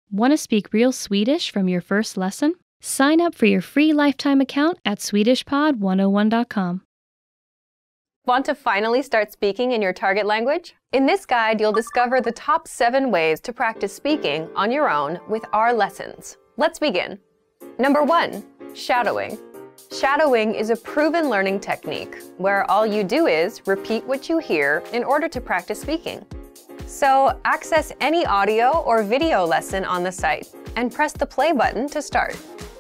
Want to speak real Swedish from your first lesson? Sign up for your free lifetime account at SwedishPod101.com. Want to finally start speaking in your target language? In this guide, you'll discover the top 7 ways to practice speaking on your own with our lessons. Let's begin. Number 1, shadowing. Shadowing is a proven learning technique where all you do is repeat what you hear in order to practice speaking. So access any audio or video lesson on the site and press the play button to start.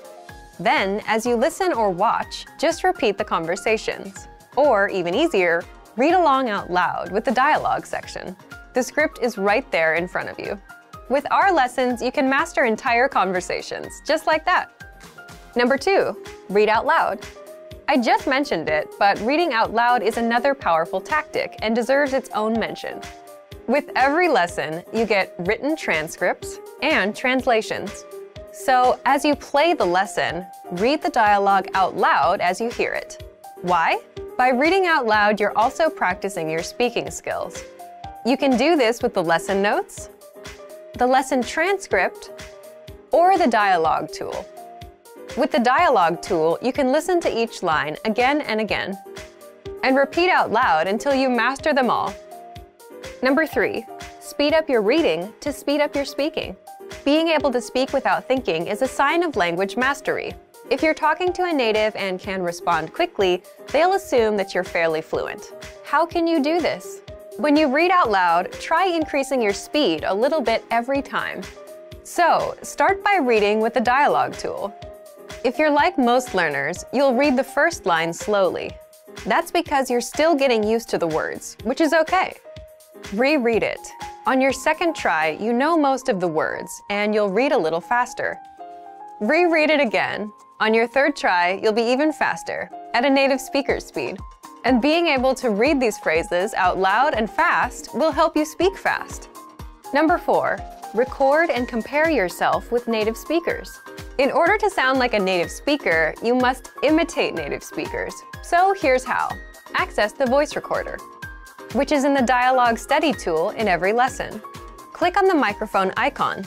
Then, as you listen or watch, just repeat the conversations. Or, even easier, read along out loud with the dialogue section. The script is right there in front of you. With our lessons, you can master entire conversations, just like that. Number 2, read out loud. I just mentioned it, but reading out loud is another powerful tactic and deserves its own mention. With every lesson, you get written transcripts and translations. So, as you play the lesson, read the dialogue out loud as you hear it. Why? By reading out loud, you're also practicing your speaking skills. You can do this with the lesson notes, the lesson transcript, or the dialogue tool. With the dialogue tool, you can listen to each line again and again, and repeat out loud until you master them all. Number 3, speed up your reading to speed up your speaking. Being able to speak without thinking is a sign of language mastery. If you're talking to a native and can respond quickly, they'll assume that you're fairly fluent. How can you do this? When you read out loud, try increasing your speed a little bit every time. So, start by reading with the dialogue tool. If you're like most learners, you'll read the first line slowly. That's because you're still getting used to the words, which is okay. Reread it. On your second try, you know most of the words, and you'll read a little faster. Reread it again. On your third try, you'll be even faster, at a native speaker's speed. And being able to read these phrases out loud and fast will help you speak fast. Number 4, record and compare yourself with native speakers. In order to sound like a native speaker, you must imitate native speakers. So here's how. Access the voice recorder, which is in the Dialogue Study tool in every lesson. Click on the microphone icon.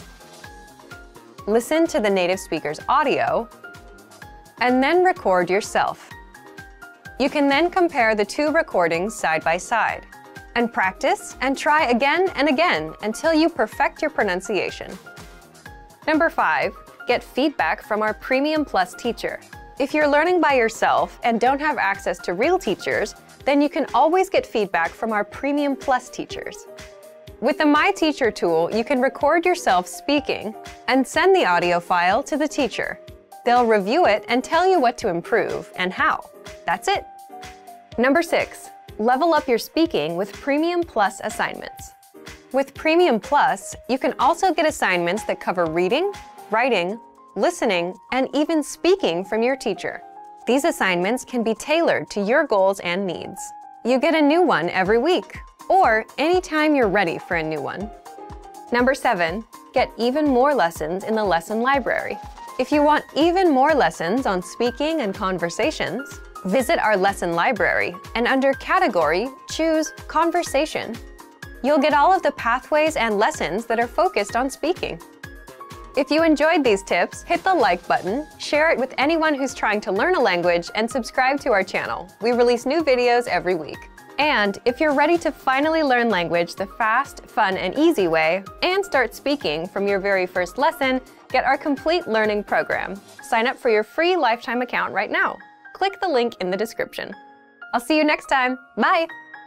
Listen to the native speaker's audio, and then record yourself. You can then compare the 2 recordings side by side, and practice and try again and again until you perfect your pronunciation. Number 5, get feedback from our Premium Plus teacher. If you're learning by yourself and don't have access to real teachers, then you can always get feedback from our Premium Plus teachers. With the My Teacher tool, you can record yourself speaking and send the audio file to the teacher. They'll review it and tell you what to improve and how. That's it. Number 6, level up your speaking with Premium Plus assignments. With Premium Plus, you can also get assignments that cover reading, writing, listening, and even speaking from your teacher. These assignments can be tailored to your goals and needs. You get a new one every week, or anytime you're ready for a new one. Number 7, get even more lessons in the lesson library. If you want even more lessons on speaking and conversations, visit our lesson library and under Category, choose Conversation. You'll get all of the pathways and lessons that are focused on speaking. If you enjoyed these tips, hit the like button, share it with anyone who's trying to learn a language, and subscribe to our channel. We release new videos every week. And if you're ready to finally learn language the fast, fun, and easy way, and start speaking from your very first lesson, get our complete learning program. Sign up for your free lifetime account right now. Click the link in the description. I'll see you next time. Bye!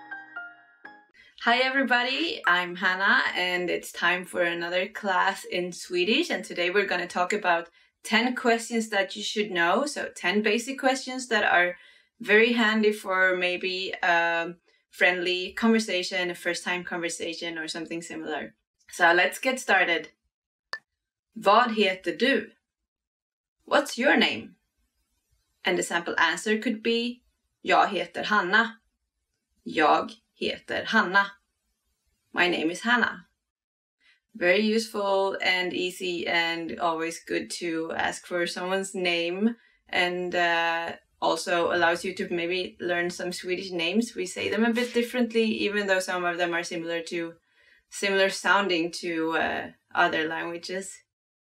Hi everybody, I'm Hannah and it's time for another class in Swedish, and today we're going to talk about 10 questions that you should know. So 10 basic questions that are very handy for maybe a friendly conversation, a first-time conversation or something similar. So let's get started. Vad heter du? What's your name? And the sample answer could be Jag heter Hanna. Jag heter Hanna. My name is Hannah. Very useful and easy and always good to ask for someone's name, and also allows you to maybe learn some Swedish names. We say them a bit differently, even though some of them are similar sounding to other languages.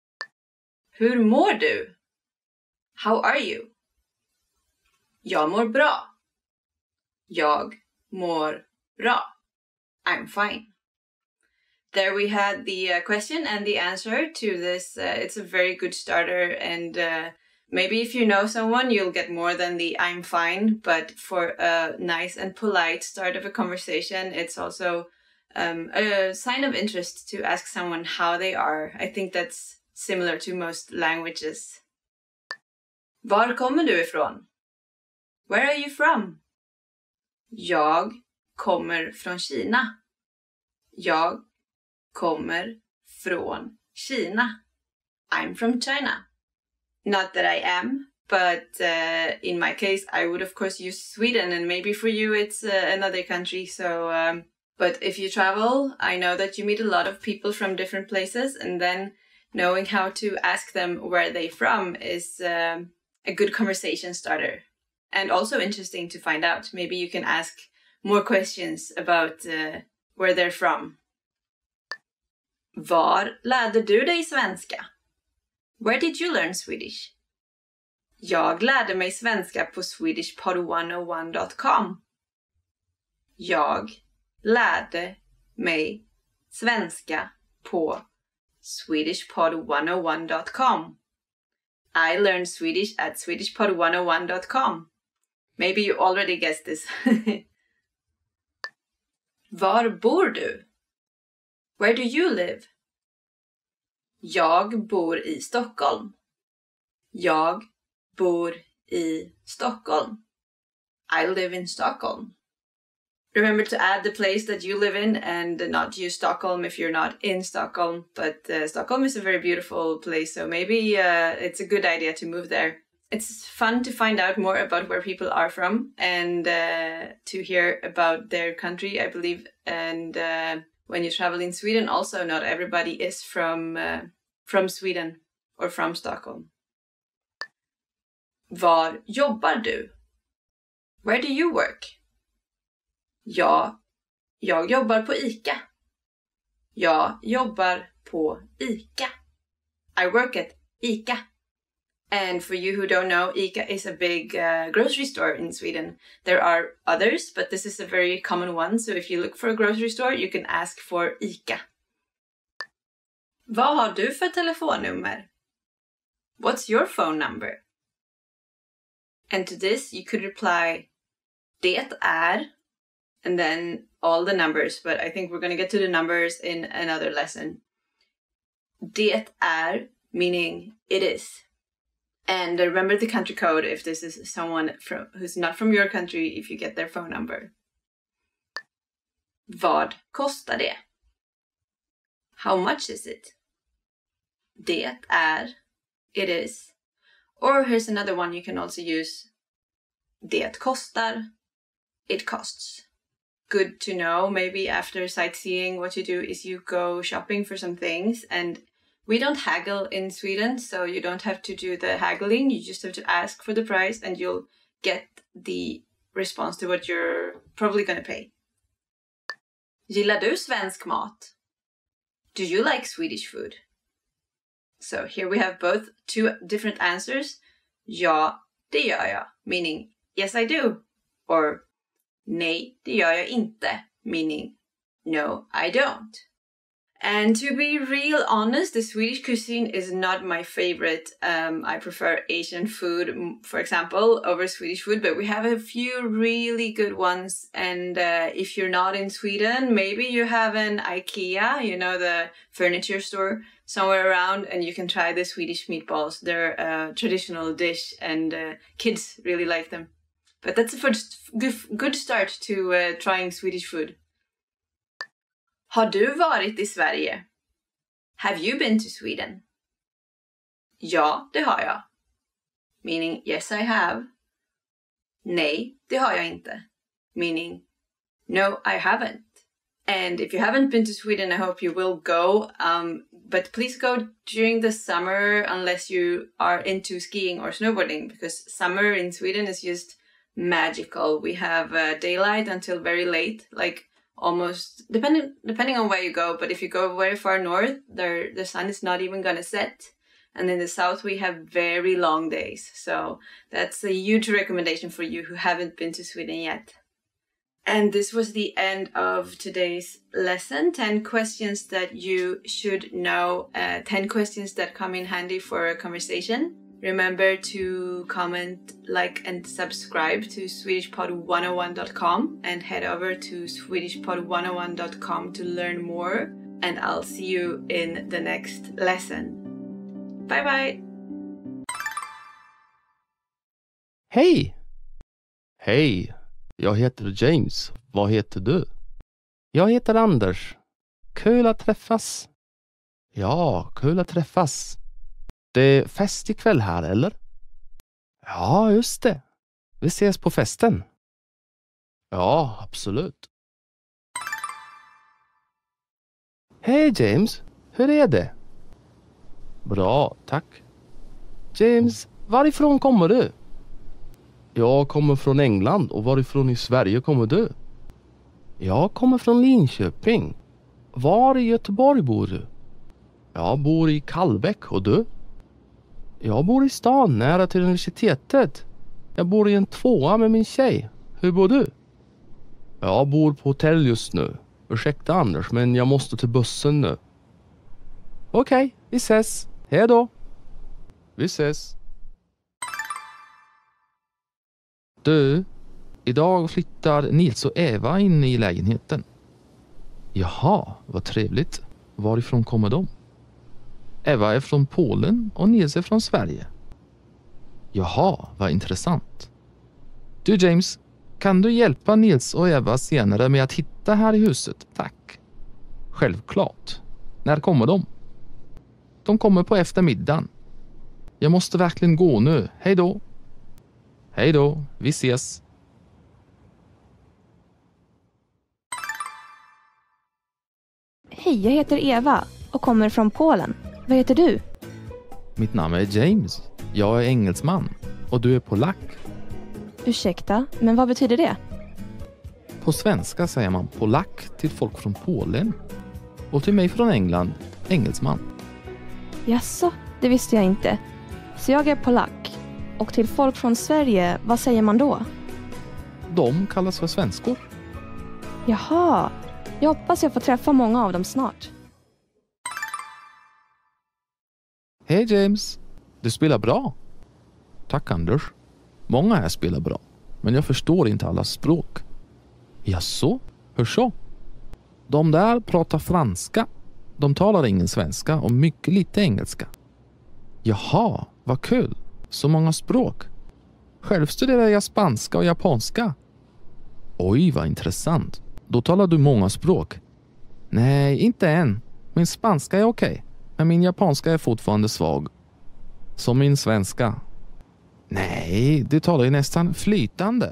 Hur mår du? How are you? Jag mår bra. Jag mår bra. I'm fine. There we had the question and the answer to this. It's a very good starter, and maybe if you know someone, you'll get more than the I'm fine, but for a nice and polite start of a conversation, it's also a sign of interest to ask someone how they are. I think that's similar to most languages. Var kommer du ifrån? Where are you from? Jag kommer från Kina. Jag kommer från Kina. I'm from China. Not that I am, but in my case, I would of course use Sweden, and maybe for you it's another country. So, but if you travel, I know that you meet a lot of people from different places, and then knowing how to ask them where they're from is a good conversation starter. And also interesting to find out. Maybe you can ask more questions about where they're from. Var lärde du dig svenska? Where did you learn Swedish? Jag lärde mig svenska på swedishpod101.com. Jag lärde mig svenska på swedishpod101.com. I learned Swedish at swedishpod101.com. Maybe you already guessed this. Var bor du? Where do you live? Jag bor i Stockholm. Jag bor i Stockholm. I live in Stockholm. Remember to add the place that you live in and not use Stockholm if you're not in Stockholm. But Stockholm is a very beautiful place, so maybe it's a good idea to move there. It's fun to find out more about where people are from and to hear about their country, I believe. And when you travel in Sweden, also not everybody is from Sweden or from Stockholm. Var jobbar du? Where do you work? Ja, jag jobbar på ICA. Jag jobbar på ICA. I work at ICA. And for you who don't know, ICA is a big grocery store in Sweden. There are others, but this is a very common one. So if you look for a grocery store, you can ask for ICA. Vad har du för telefonnummer? What's your phone number? And to this, you could reply, det är, and then all the numbers. But I think we're going to get to the numbers in another lesson. Det är, meaning it is. And remember the country code if this is someone who's not from your country, if you get their phone number. Vad kostar det? How much is it? Det är, it is. Or here's another one you can also use. Det kostar, it costs. Good to know. Maybe after sightseeing, what you do is you go shopping for some things, and we don't haggle in Sweden, so you don't have to do the haggling. You just have to ask for the price and you'll get the response to what you're probably going to pay. Gillar du svensk mat? Do you like Swedish food? So here we have both two different answers. Ja, det gör jag, meaning yes I do. Or nej, det gör jag inte, meaning no I don't. And to be real honest, the Swedish cuisine is not my favorite. I prefer Asian food, for example, over Swedish food, but we have a few really good ones. And if you're not in Sweden, maybe you have an IKEA, you know, the furniture store somewhere around, and you can try the Swedish meatballs. They're a traditional dish, and kids really like them. But that's a first good start to trying Swedish food. Har du varit i Sverige? Have you been to Sweden? Ja, det har jag. Meaning, yes I have. Nej, det har jag inte. Meaning, no I haven't. And if you haven't been to Sweden, I hope you will go. But please go during the summer unless you are into skiing or snowboarding, because summer in Sweden is just magical. We have daylight until very late, like almost depending on where you go, but if you go very far north, the sun is not even gonna set And in the south, we have very long days. So that's a huge recommendation for you who haven't been to Sweden yet. And this was the end of today's lesson. 10 questions that you should know. 10 questions that come in handy for a conversation. Remember to comment, like, and subscribe to SwedishPod101.com and head over to SwedishPod101.com to learn more. And I'll see you in the next lesson. Bye bye! Hej! Hej! Jag heter James. Vad heter du? Jag heter Anders. Kul att träffas. Ja, kul att träffas. Det är fest ikväll här, eller? Ja, just det. Vi ses på festen. Ja, absolut. Hej James, hur är det? Bra, tack. James, varifrån kommer du? Jag kommer från England, och varifrån i Sverige kommer du? Jag kommer från Linköping. Var i Göteborg bor du? Jag bor i Kallbäck, och du? Jag bor i stan nära till universitetet. Jag bor i en 2:a med min tjej. Hur bor du? Jag bor på hotell just nu. Ursäkta Anders, men jag måste till bussen nu. Okej, vi ses. Hej då. Vi ses. Du, idag flyttar Nils och Eva in i lägenheten. Jaha, vad trevligt. Varifrån kommer de? Eva är från Polen och Nils är från Sverige. Jaha, vad intressant. Du James, kan du hjälpa Nils och Eva senare med att hitta här i huset? Tack. Självklart. När kommer de? De kommer på eftermiddagen. Jag måste verkligen gå nu. Hej då. Hej då, vi ses. Hej, jag heter Eva och kommer från Polen. Vad heter du? Mitt namn är James. Jag är engelsman. Och du är polack. Ursäkta, men vad betyder det? På svenska säger man polack till folk från Polen. Och till mig från England, engelsman. Jaså, det visste jag inte. Så jag är polack. Och till folk från Sverige, vad säger man då? De kallas för svenskor. Jaha, jag hoppas jag får träffa många av dem snart. Hej James, du spelar bra. Tack Anders. Många här spelar bra, men jag förstår inte alla språk. Jaså, hur så? De där pratar franska. De talar ingen svenska och mycket lite engelska. Jaha, vad kul. Så många språk. Själv studerar jag spanska och japanska. Oj, vad intressant. Då talar du många språk. Nej, inte än. Min spanska är okej. Men min japanska är fortfarande svag. Som min svenska. Nej, du talar ju nästan flytande.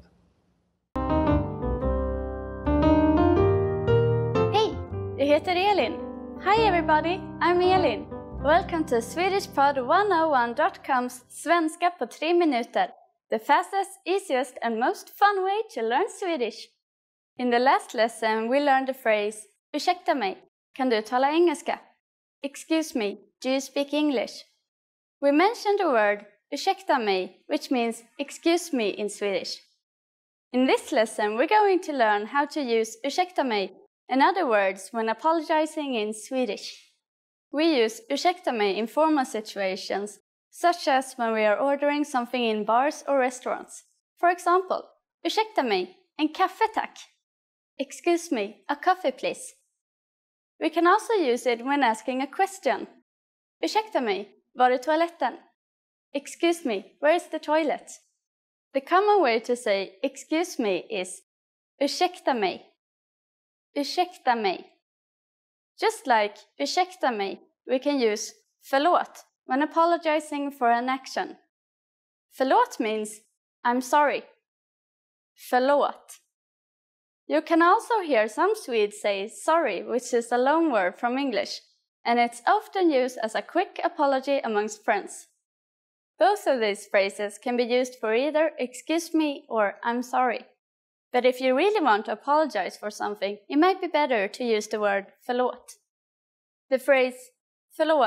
Hej, jag heter Elin. Hi everybody, I'm Elin. Welcome to SwedishPod101.com's Svenska på 3 minuter. The fastest, easiest and most fun way to learn Swedish. In the last lesson we learned the phrase ursäkta mig, kan du tala engelska? Excuse me, do you speak English? We mentioned the word ursäkta mig, which means excuse me in Swedish. In this lesson we're going to learn how to use ursäkta mig and other words when apologizing in Swedish. We use ursäkta mig in formal situations, such as when we are ordering something in bars or restaurants. For example, ursäkta mig, en kaffe tack. Excuse me, a coffee please. We can also use it when asking a question. Ursäkta mig, var är toaletten? Excuse me, where is the toilet? The common way to say excuse me is ursäkta mig. Ursäkta mig. Just like ursäkta mig, we can use förlåt when apologizing for an action. Förlåt means I'm sorry. Förlåt. You can also hear some Swedes say sorry, which is a loan word from English, and it's often used as a quick apology amongst friends. Both of these phrases can be used for either excuse me or I'm sorry. But if you really want to apologize for something, it might be better to use the word förlåt. The phrase förlåt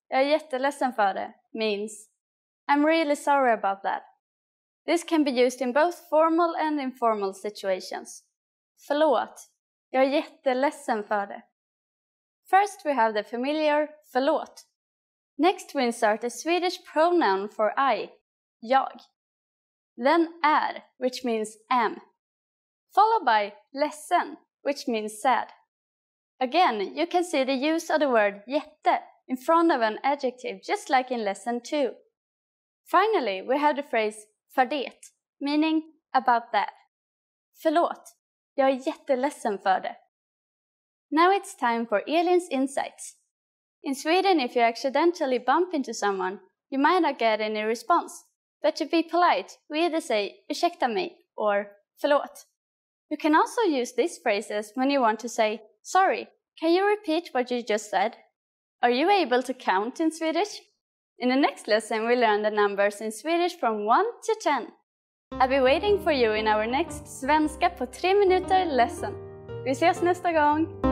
jag är jätteledsen för det means I'm really sorry about that. This can be used in both formal and informal situations. Förlåt, jag är jätteledsen för det. First we have the familiar förlåt. Next we insert a Swedish pronoun for I, jag. Then är, which means am. Followed by ledsen, which means sad. Again, you can see the use of the word jätte in front of an adjective, just like in lesson 2. Finally, we have the phrase för det, meaning about that. Förlåt, jag är jätteledsen för det. Now it's time for Elin's insights. In Sweden, if you accidentally bump into someone, you might not get any response. But to be polite, we either say ursäkta mig or förlåt. You can also use these phrases when you want to say sorry, can you repeat what you just said? Are you able to count in Swedish? In the next lesson, we learn the numbers in Swedish from 1 to 10. I'll be waiting for you in our next Svenska på 3 minuter lesson. Vi ses nästa gång!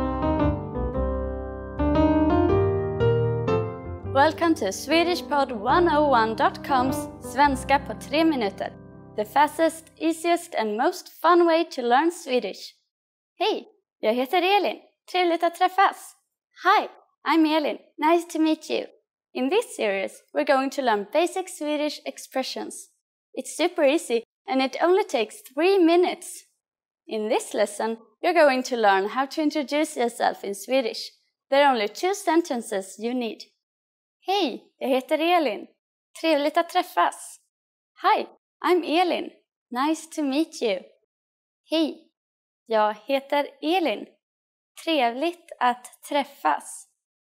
Welcome to SwedishPod101.com's Svenska på 3 minuter. The fastest, easiest and most fun way to learn Swedish. Hej, jag heter Elin. Trevligt att träffas. Hi, I'm Elin. Nice to meet you. In this series, we're going to learn basic Swedish expressions. It's super easy and it only takes 3 minutes. In this lesson, you're going to learn how to introduce yourself in Swedish. There are only 2 sentences you need. Hej, jag heter Elin. Trevligt att träffas. Hi, I'm Elin. Nice to meet you. Hej, jag heter Elin. Trevligt att träffas.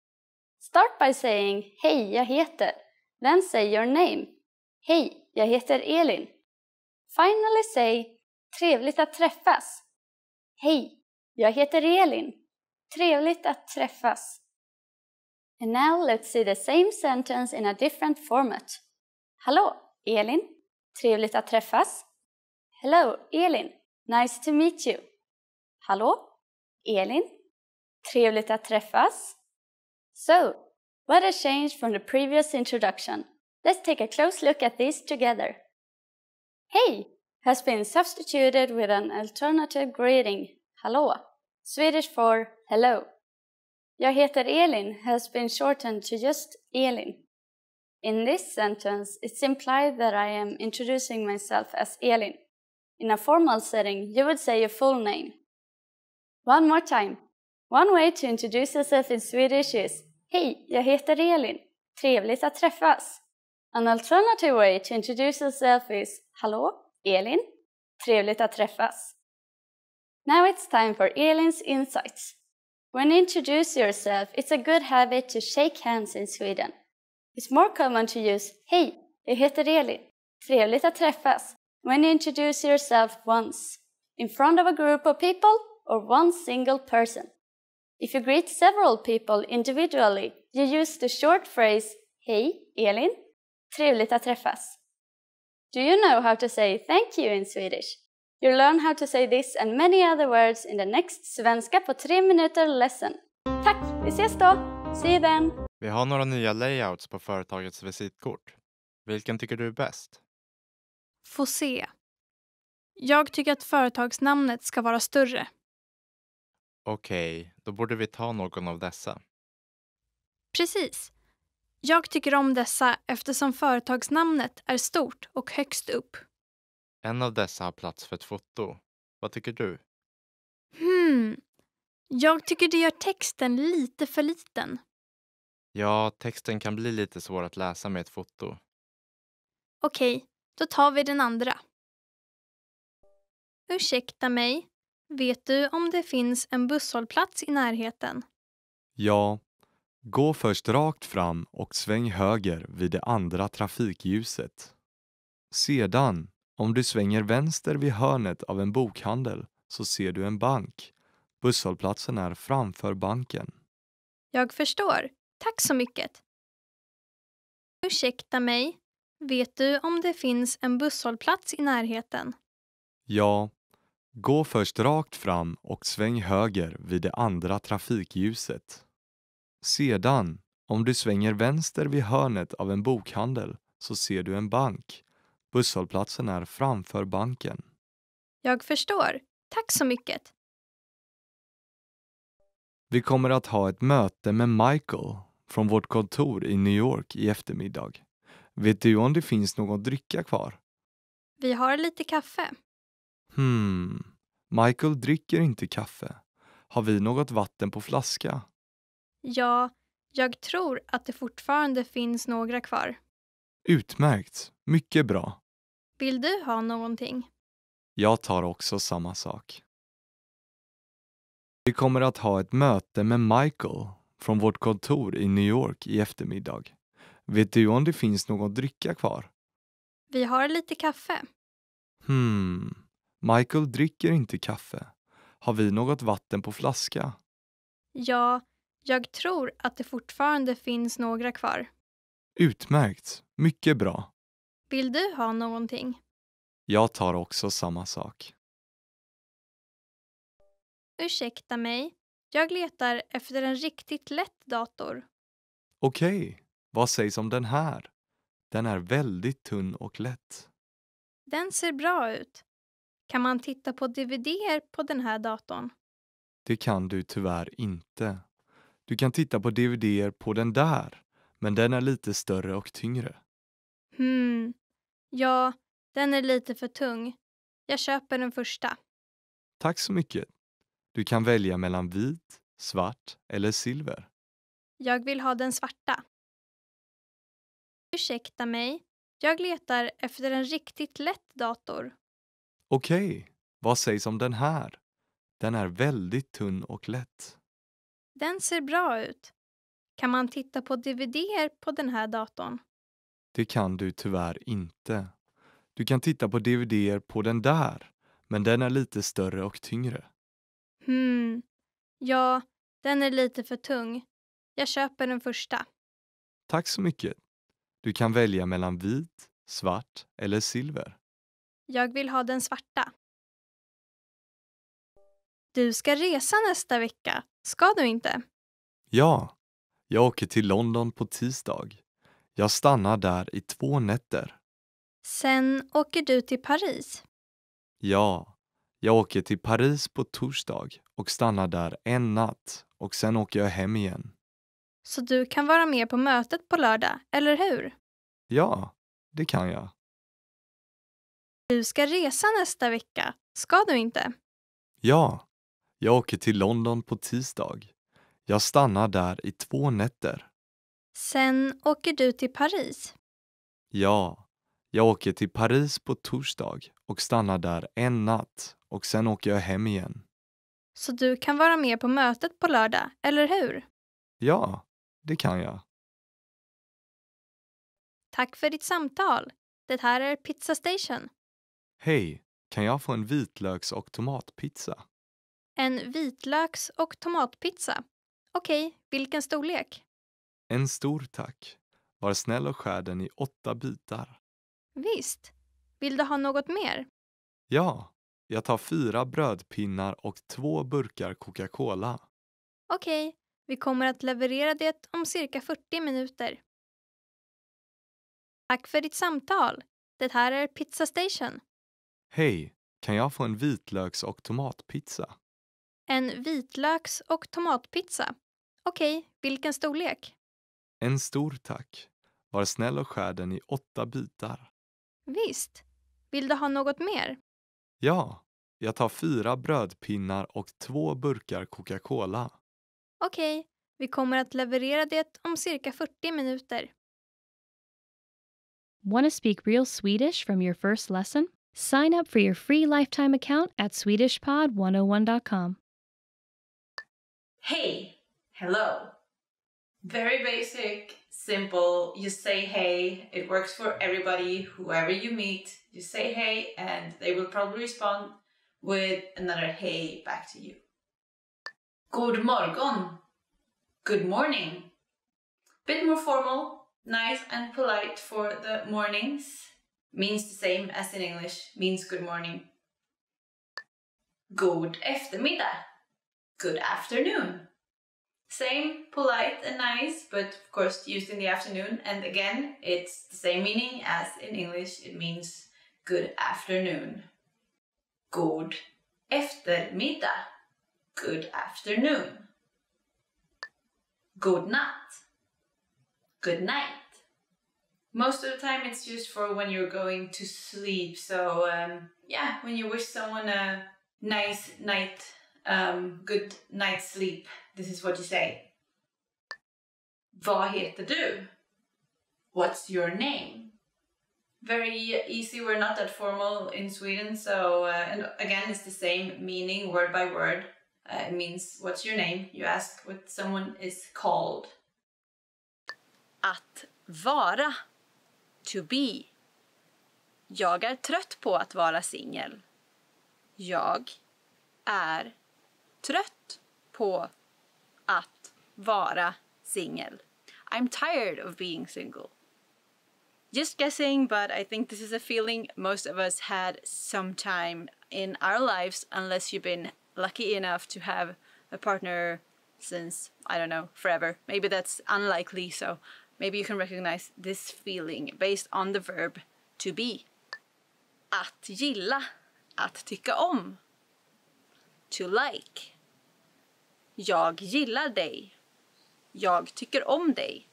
Start by saying hej, jag heter. Then say your name. Hej, jag heter Elin. Finally say trevligt att träffas. Hej, jag heter Elin. Trevligt att träffas. And now let's see the same sentence in a different format. Hallå, Elin. Trevligt att träffas. Hello, Elin. Nice to meet you. Hallå, Elin. Trevligt att träffas. So, what a change from the previous introduction. Let's take a close look at these together. Hey has been substituted with an alternative greeting, hallå, Swedish for hello. Jag heter Elin has been shortened to just Elin. In this sentence, it's implied that I am introducing myself as Elin. In a formal setting, you would say your full name. One more time. One way to introduce yourself in Swedish is hej, jag heter Elin. Trevligt att träffas. An alternative way to introduce yourself is hallå, Elin. Trevligt att träffas. Now it's time for Elin's insights. When you introduce yourself, it's a good habit to shake hands in Sweden. It's more common to use hej, jag heter Elin. Trevligt att träffas. When you introduce yourself once, in front of a group of people or one single person. If you greet several people individually, you use the short phrase hej, Elin. Trevligt att träffas. Do you know how to say thank you in Swedish? You'll learn how to say this and many other words in the next Svenska på 3 minuter lesson. Tack, vi ses då! See you then! Vi har några nya layouts på företagets visitkort. Vilken tycker du är bäst? Få se. Jag tycker att företagsnamnet ska vara större. Okej, då borde vi ta någon av dessa. Precis. Jag tycker om dessa eftersom företagsnamnet är stort och högst upp. En av dessa har plats för ett foto. Vad tycker du? Jag tycker det gör texten lite för liten. Ja, texten kan bli lite svår att läsa med ett foto. Okej, då tar vi den andra. Ursäkta mig, vet du om det finns en busshållplats i närheten? Ja, gå först rakt fram och sväng höger vid det andra trafikljuset. Sedan, om du svänger vänster vid hörnet av en bokhandel så ser du en bank. Busshållplatsen är framför banken. Jag förstår. Tack så mycket. Ursäkta mig, vet du om det finns en busshållplats i närheten? Ja, gå först rakt fram och sväng höger vid det andra trafikljuset. Sedan, Om du svänger vänster vid hörnet av en bokhandel så ser du en bank. Busshållplatsen är framför banken. Jag förstår. Tack så mycket. Vi kommer att ha ett möte med Michael från vårt kontor i New York i eftermiddag. Vet du om det finns någon dricka kvar? Vi har lite kaffe. Michael dricker inte kaffe. Har vi något vatten på flaska? Ja, jag tror att det fortfarande finns några kvar. Utmärkt. Mycket bra. Vill du ha någonting? Jag tar också samma sak. Vi kommer att ha ett möte med Michael från vårt kontor i New York i eftermiddag. Vet du om det finns någon dricka kvar? Vi har lite kaffe. Michael dricker inte kaffe. Har vi något vatten på flaska? Ja, jag tror att det fortfarande finns några kvar. Utmärkt. Mycket bra. Vill du ha någonting? Jag tar också samma sak. Ursäkta mig, jag letar efter en riktigt lätt dator. Okej, vad sägs om den här? Den är väldigt tunn och lätt. Den ser bra ut. Kan man titta på DVD-er på den här datorn? Det kan du tyvärr inte. Du kan titta på DVD-er på den där, men den är lite större och tyngre. Ja, den är lite för tung. Jag köper den första. Tack så mycket. Du kan välja mellan vit, svart eller silver. Jag vill ha den svarta. Ursäkta mig, jag letar efter en riktigt lätt dator. Okej, vad sägs om den här? Den är väldigt tunn och lätt. Den ser bra ut. Kan man titta på DVD-er på den här datorn? Det kan du tyvärr inte. Du kan titta på DVD-er på den där, men den är lite större och tyngre. Ja, den är lite för tung. Jag köper den första. Tack så mycket. Du kan välja mellan vit, svart eller silver. Jag vill ha den svarta. Du ska resa nästa vecka, ska du inte? Ja, jag åker till London på tisdag. Jag stannar där i 2 nätter. Sen åker du till Paris. Ja, jag åker till Paris på torsdag och stannar där 1 natt och sen åker jag hem igen. Så du kan vara med på mötet på lördag, eller hur? Ja, det kan jag. Du ska resa nästa vecka, ska du inte? Ja, jag åker till London på tisdag. Jag stannar där i 2 nätter. Sen åker du till Paris. Ja, jag åker till Paris på torsdag och stannar där 1 natt och sen åker jag hem igen. Så du kan vara med på mötet på lördag, eller hur? Ja, det kan jag. Tack för ditt samtal. Det här är Pizza Station. Hej, kan jag få en vitlöks- och tomatpizza? En vitlöks- och tomatpizza. Okej, vilken storlek? En stor tack. Var snäll och skär den i 8 bitar. Visst. Vill du ha något mer? Ja, jag tar 4 brödpinnar och 2 burkar Coca-Cola. Okej, vi kommer att leverera det om cirka 40 minuter. Tack för ditt samtal. Det här är Pizza Station. Hej, kan jag få en vitlöks- och tomatpizza? En vitlöks- och tomatpizza. Okej, vilken storlek? En stor tack. Var snäll och skär den i 8 bitar. Visst. Vill du ha något mer? Ja, jag tar 4 brödpinnar och 2 burkar Coca-Cola. Okej, vi kommer att leverera det om cirka 40 minuter. Want to speak real Swedish from your first lesson? Sign up for your free lifetime account at SwedishPod101.com. Hey, hello. Very basic, simple. You say hey. It works for everybody, whoever you meet. You say hey and they will probably respond with another hey back to you. God morgon. Good morning. Bit more formal, nice and polite for the mornings. Means the same as in English, means good morning. God eftermiddag. Good afternoon. Same, polite and nice, but of course used in the afternoon. And again, it's the same meaning as in English. It means good afternoon. God eftermiddag. Good afternoon. God natt. Good night. Most of the time it's used for when you're going to sleep. So yeah, when you wish someone a nice night, good night's sleep, this is what you say. Vad heter du? What's your name? Very easy, we're not that formal in Sweden, so and again it's the same meaning word by word. It means what's your name? You ask what someone is called. Att vara. To be. Jag är trött på att vara singel. Jag är trött på att vara singel. I'm tired of being single. Just guessing, but I think this is a feeling most of us had sometime in our lives, unless you've been lucky enough to have a partner since, I don't know, forever. Maybe that's unlikely, so maybe you can recognize this feeling based on the verb to be. Att gilla, att tycka om. To like. Jag gillar dig. Jag tycker om dig.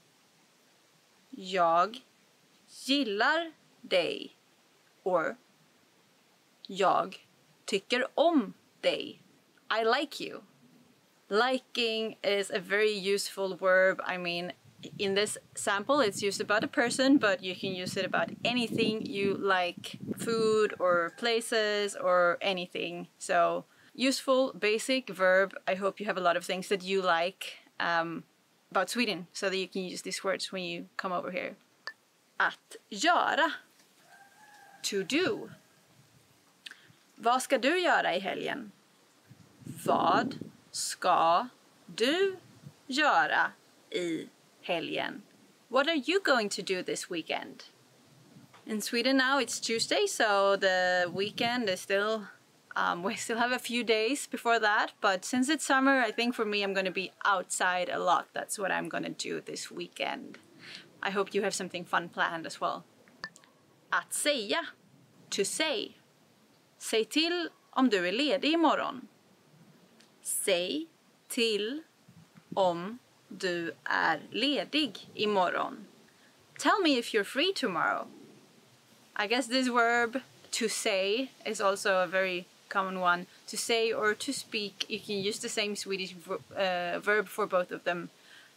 Jag gillar dig. Or jag tycker om dig. I like you. Liking is a very useful verb. I mean, in this sample it's used about a person, but you can use it about anything you like. Food or places or anything. So useful, basic verb. I hope you have a lot of things that you like about Sweden so that you can use these words when you come over here. Att göra. To do. Vad ska du göra i helgen? Vad ska du göra i helgen? What are you going to do this weekend? In Sweden now it's Tuesday, so the weekend is still... we still have a few days before that, but since it's summer, I think for me I'm going to be outside a lot. That's what I'm going to do this weekend. I hope you have something fun planned as well. Att säga. To say. Säg till om du är ledig imorgon. Säg till om du är ledig imorgon. Tell me if you're free tomorrow. I guess this verb, to say, is also a very common one. To say or to speak, you can use the same Swedish verb for both of them.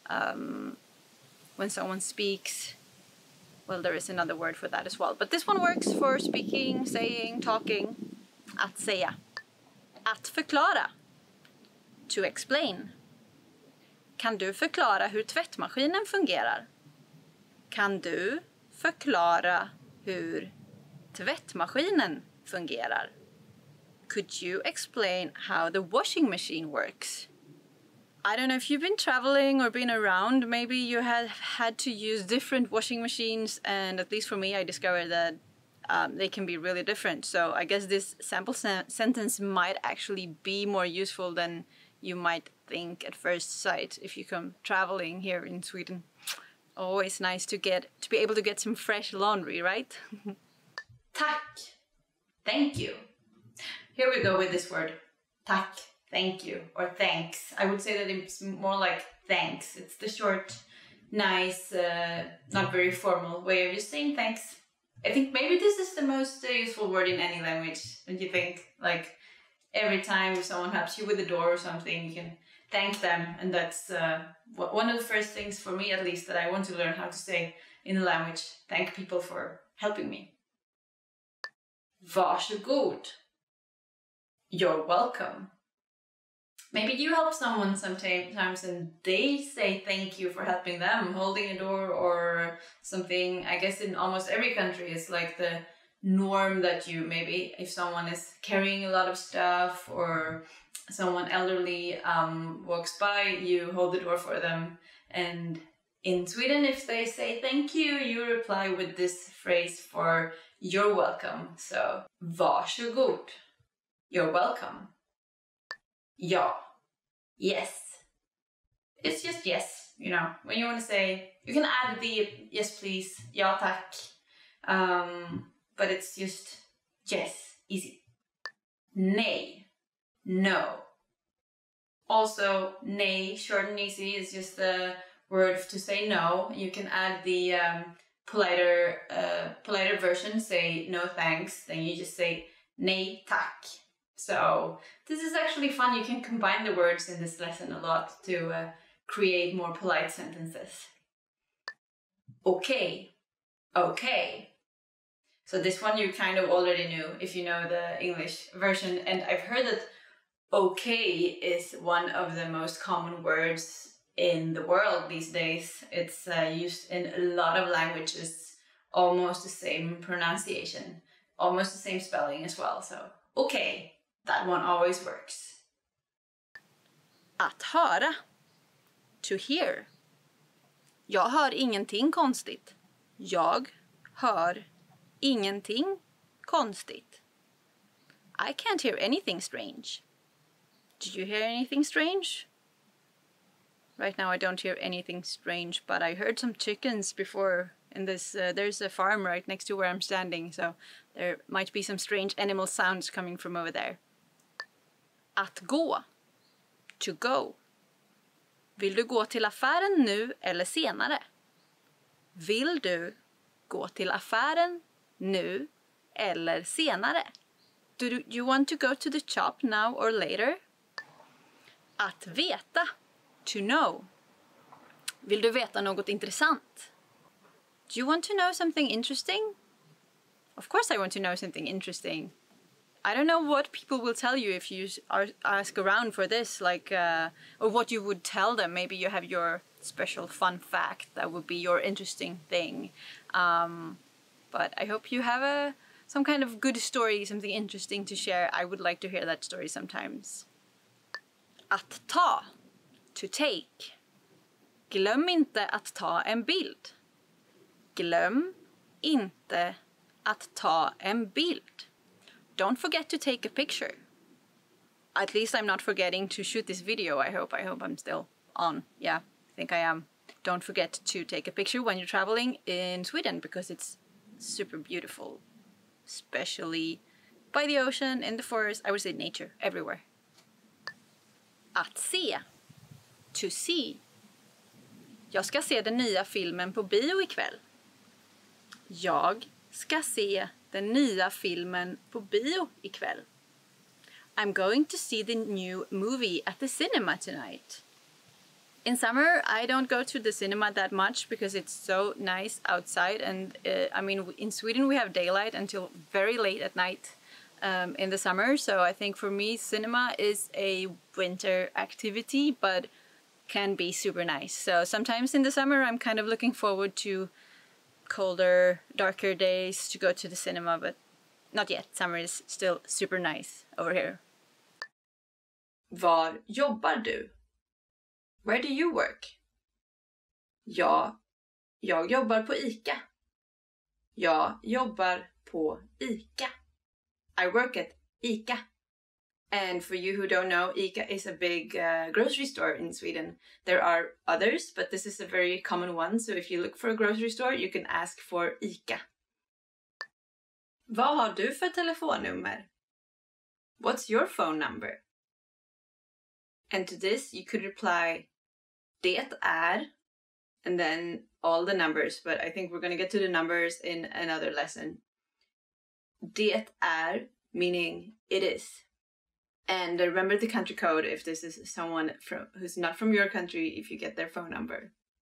When someone speaks, well, there is another word for that as well. But this one works for speaking, saying, talking. Att säga. Att förklara. To explain. Kan du förklara hur tvättmaskinen fungerar? Kan du förklara hur tvättmaskinen fungerar? Could you explain how the washing machine works? I don't know if you've been traveling or been around, maybe you have had to use different washing machines, and at least for me I discovered that they can be really different. So I guess this sample sentence might actually be more useful than you might think at first sight if you come traveling here in Sweden. Always nice to be able to get some fresh laundry, right? Tack. Thank you. Here we go with this word. Tack. Thank you. Or thanks. I would say that it's more like thanks. It's the short, nice, not very formal way of just saying thanks. I think maybe this is the most useful word in any language. Don't you think? Like every time someone helps you with the door or something, you can thank them. And that's one of the first things for me, at least, that I want to learn how to say in the language. Thank people for helping me. Varsågod. You're welcome. Maybe you help someone sometimes and they say thank you for helping them, holding a door or something. I guess in almost every country it's like the norm that you, maybe if someone is carrying a lot of stuff or someone elderly walks by, you hold the door for them. And in Sweden, if they say thank you, you reply with this phrase for you're welcome. So, varsågod. You're welcome. Ja. Yes. it's just yes, you know. When you want to say, you can add the yes please, ja tack, but it's just yes, easy. Nej, no. Also, nej, short and easy, is just the word to say no. You can add the politer version, say no thanks, then you just say nej tack. So this is actually fun. You can combine the words in this lesson a lot to create more polite sentences. Okay, okay. So this one you kind of already knew if you know the English version, and I've heard that okay is one of the most common words in the world these days. It's used in a lot of languages, almost the same pronunciation, almost the same spelling as well. So okay, that one always works. Att höra. To hear. Jag hör ingenting konstigt. Jag hör ingenting konstigt. I can't hear anything strange. Did you hear anything strange? Right now I don't hear anything strange, but I heard some chickens before in this. There's a farm right next to where I'm standing, so there might be some strange animal sounds coming from over there. Att gå. To go. Vill du gå till affären nu eller senare? Vill du gå till affären nu eller senare? Do you want to go to the shop now or later? Att veta. To know. Vill du veta något intressant? Do you want to know something interesting? Of course I want to know something interesting. I don't know what people will tell you if you ask around for this, like, or what you would tell them. Maybe you have your special fun fact that would be your interesting thing. But I hope you have some kind of good story, something interesting to share. I would like to hear that story sometimes. Att ta. To take. Glöm inte att ta en bild. Glöm inte att ta en bild. Don't forget to take a picture. At least I'm not forgetting to shoot this video, I hope. I hope I'm still on. Yeah, I think I am. Don't forget to take a picture when you're traveling in Sweden, because it's super beautiful. Especially by the ocean, in the forest, I would say nature, everywhere. Att se. To see. Jag ska se den nya filmen på bio ikväll. Jag ska se den nya filmen på bio ikväll. I'm going to see the new movie at the cinema tonight. In summer, I don't go to the cinema that much because it's so nice outside. And I mean, in Sweden, we have daylight until very late at night in the summer. So I think for me, cinema is a winter activity, but can be super nice. So sometimes in the summer, I'm kind of looking forward to colder, darker days to go to the cinema, but not yet. Summer is still super nice over here. Var jobbar du? Where do you work? Ja, jag jobbar på ICA. Jag jobbar på ICA. I work at ICA. And for you who don't know, ICA is a big grocery store in Sweden. There are others, but this is a very common one. So if you look for a grocery store, you can ask for ICA. Vad har du för telefonnummer? What's your phone number? And to this, you could reply, det är, and then all the numbers. But I think we're going to get to the numbers in another lesson. Det är, meaning it is. And remember the country code if this is someone who's not from your country, if you get their phone number.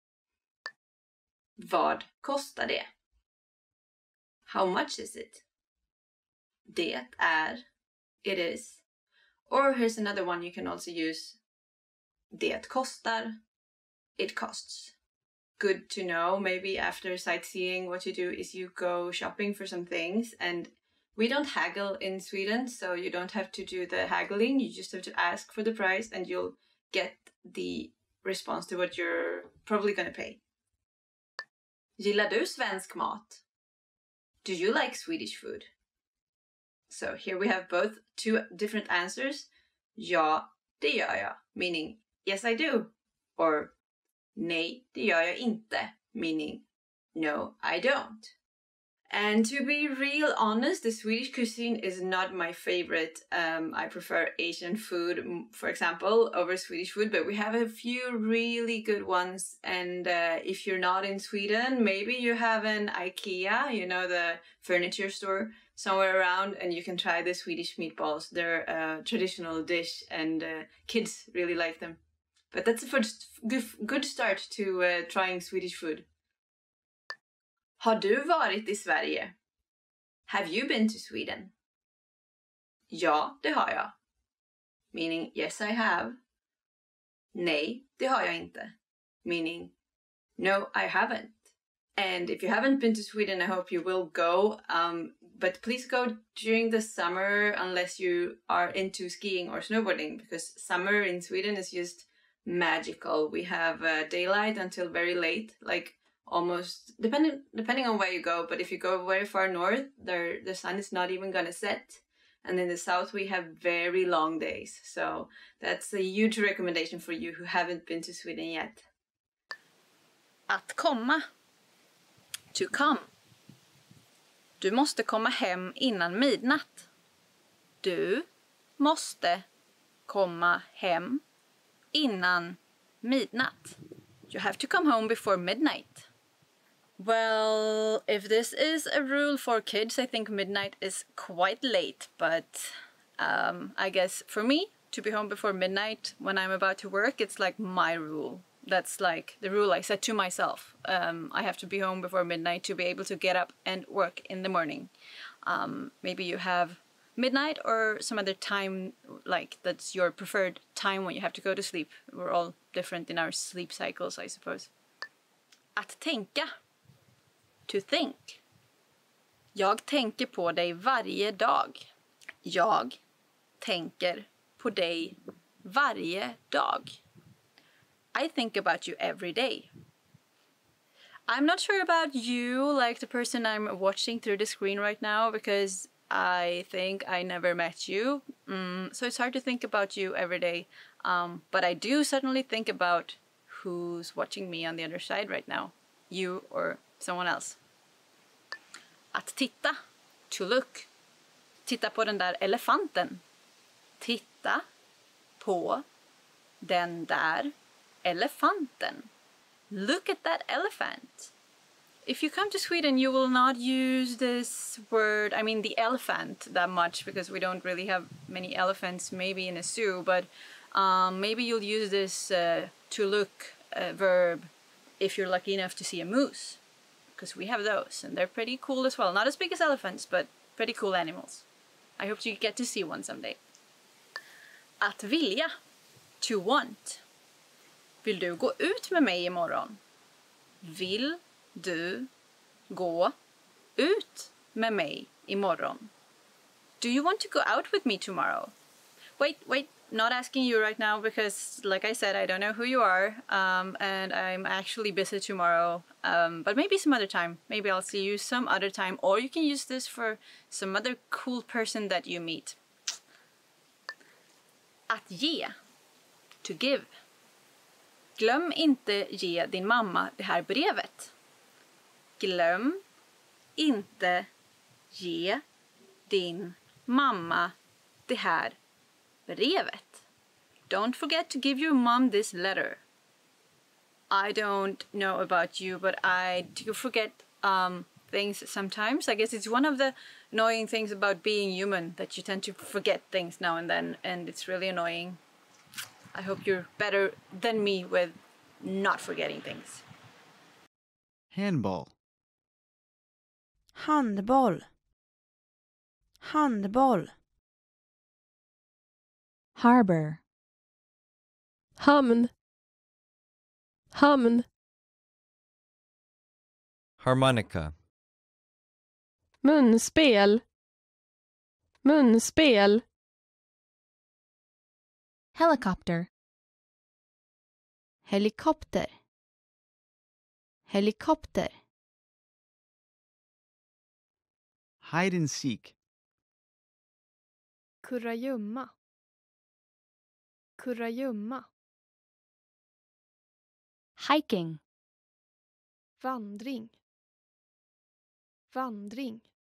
Vad kostar det? How much is it? Det är, it is. Or here's another one you can also use. Det kostar, it costs. Good to know. Maybe after sightseeing, what you do is you go shopping for some things, and we don't haggle in Sweden, so you don't have to do the haggling. You just have to ask for the price and you'll get the response to what you're probably going to pay. Gillar du svensk mat? Do you like Swedish food? So here we have both two different answers. Ja, det gör jag, meaning yes, I do. or nej, det gör jag inte, meaning no, I don't. And to be real honest, the Swedish cuisine is not my favorite. I prefer Asian food, for example, over Swedish food, but we have a few really good ones. And if you're not in Sweden, maybe you have an IKEA, you know, the furniture store somewhere around, and you can try the Swedish meatballs. They're a traditional dish, and kids really like them. But that's a first good start to trying Swedish food. Har du varit i Sverige? Have you been to Sweden? Ja, det har jag. Meaning, yes, I have. Nej, det har jag inte. Meaning, no, I haven't. And if you haven't been to Sweden, I hope you will go. But please go during the summer unless you are into skiing or snowboarding, because summer in Sweden is just magical. We have daylight until very late, like almost depending on where you go, but if you go very far north, the sun is not even gonna set, and in the south we have very long days. So that's a huge recommendation for you who haven't been to Sweden yet. Att komma. To come. Du måste komma hem innan midnatt. Du måste komma hem innan midnatt. You have to come home before midnight. Well, if this is a rule for kids, I think midnight is quite late, but I guess for me, to be home before midnight when I'm about to work, it's like my rule. That's like the rule I set to myself. I have to be home before midnight to be able to get up and work in the morning. Maybe you have midnight or some other time, like that's your preferred time when you have to go to sleep. We're all different in our sleep cycles, I suppose. Att tänka. To think. Jag tänker på dig varje dag. Jag tänker på dig varje dag. I think about you every day. I'm not sure about you, like the person I'm watching through the screen right now, because I think I never met you. So it's hard to think about you every day. But I do certainly think about who's watching me on the other side right now. You or someone else. Att titta. To look. Titta på den där elefanten. Titta på den där elefanten. Look at that elephant. If you come to Sweden, you will not use this word, I mean the elephant, that much, because we don't really have many elephants, maybe in a zoo, but maybe you'll use this to look verb if you're lucky enough to see a moose, because we have those, and they're pretty cool as well. Not as big as elephants, but pretty cool animals. I hope you get to see one someday. Att vilja. To want. Vill du gå ut med mig imorgon? Vill du gå ut med mig imorgon? Do you want to go out with me tomorrow? Wait, not asking you right now because, like I said, I don't know who you are, and I'm actually busy tomorrow, but maybe some other time. Maybe I'll see you some other time, or you can use this for some other cool person that you meet. Att ge. To give. Glöm inte ge din mamma det här brevet. Glöm inte ge din mamma det här brevet. Don't forget to give your mom this letter. I don't know about you, but I do forget things sometimes. I guess it's one of the annoying things about being human, that you tend to forget things now and then, and it's really annoying. I hope you're better than me with not forgetting things. Handball. Handboll. Handboll. Harbor. Hamn. Hamn. Harmonica. Munspel. Munspel. Helicopter. Helikopter. Helikopter. Hide and seek. Kurragömma. Kurragömma. hiking, vandring, vandring,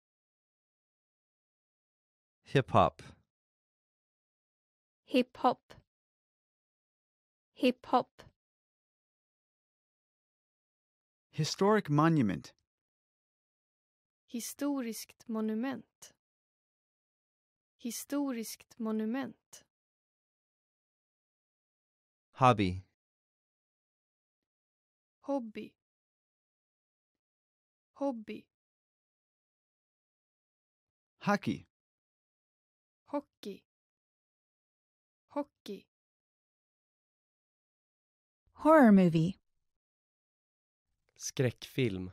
hip-hop, hiphop, hiphop, Historic monument. historiskt monument, historiskt monument, hobby, hobby, hobby, Hockey. hockey, hockey, Horror movie. Skräckfilm.